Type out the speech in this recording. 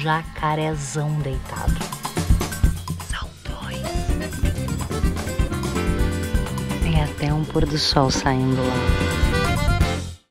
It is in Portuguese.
jacarezão deitado. São dois. Tem até um pôr do sol saindo lá.